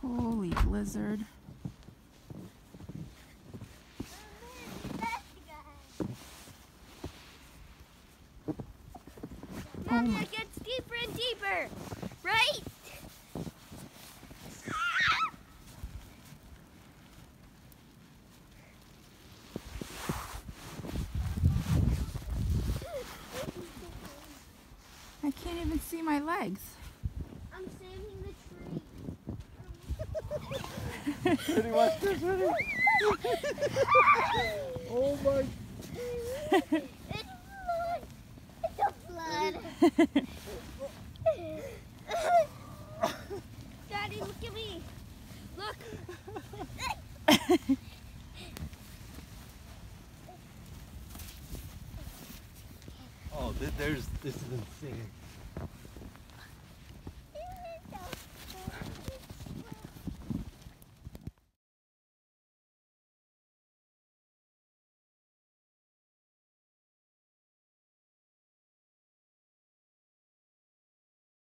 Holy blizzard. Mama, it gets deeper and deeper, right? I can't even see my legs. I'm saving the tree. Ready, watch this, ready? Oh my. It's a flood. Daddy, look at me. Look. Oh, this is insane.